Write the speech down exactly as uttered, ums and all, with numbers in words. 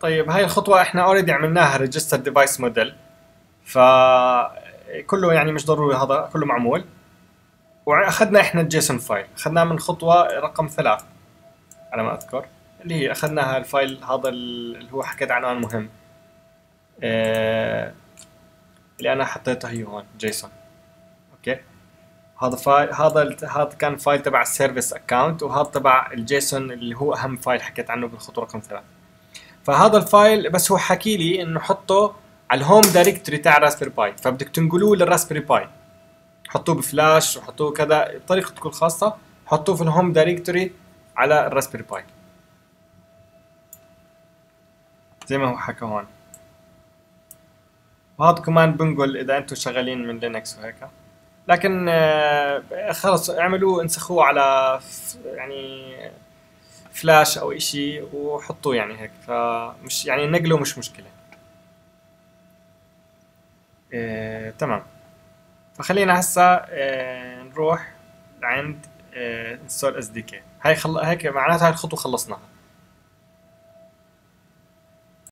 طيب هاي الخطوة احنا اوريدي عملناها ريجستر ديفايس موديل، فكله يعني مش ضروري، هذا كله معمول. واخذنا احنا الجيسون فايل، اخذناه من خطوة رقم ثلاث على ما اذكر، اللي هي اخذناها الفايل هذا اللي هو حكيت عنوان مهم، آه، اللي انا حطيته هي هون جيسون. اوكي، هذا فايل، هذا ال- هذا كان فايل تبع السيرفيس اكاونت، وهذا تبع الجيسون اللي هو اهم فايل حكيت عنه بالخطوة رقم ثلاث. فهذا الفايل بس هو حكي لي انه حطه على الهوم دايركتوري تاع الراسبيري باي، فبدك تنقلوه للراسبيري باي، حطوه بفلاش وحطوه كذا طريقتكم الخاصة، حطوه في الهوم دايركتوري على الراسبيري باي زي ما هو حكى هون. وهذا كمان بنقل اذا انتم شغالين من لينكس وهيك، لكن آه، خلص اعملوه انسخوه على ف- يعني فلاش او اشي وحطوه يعني هيك، فمش يعني نقله مش مشكلة. آه، تمام. فخلينا هسا آه، نروح لعند انستول اس دي كي. هاي خل... هيك معناتها هاي الخطوة خلصناها.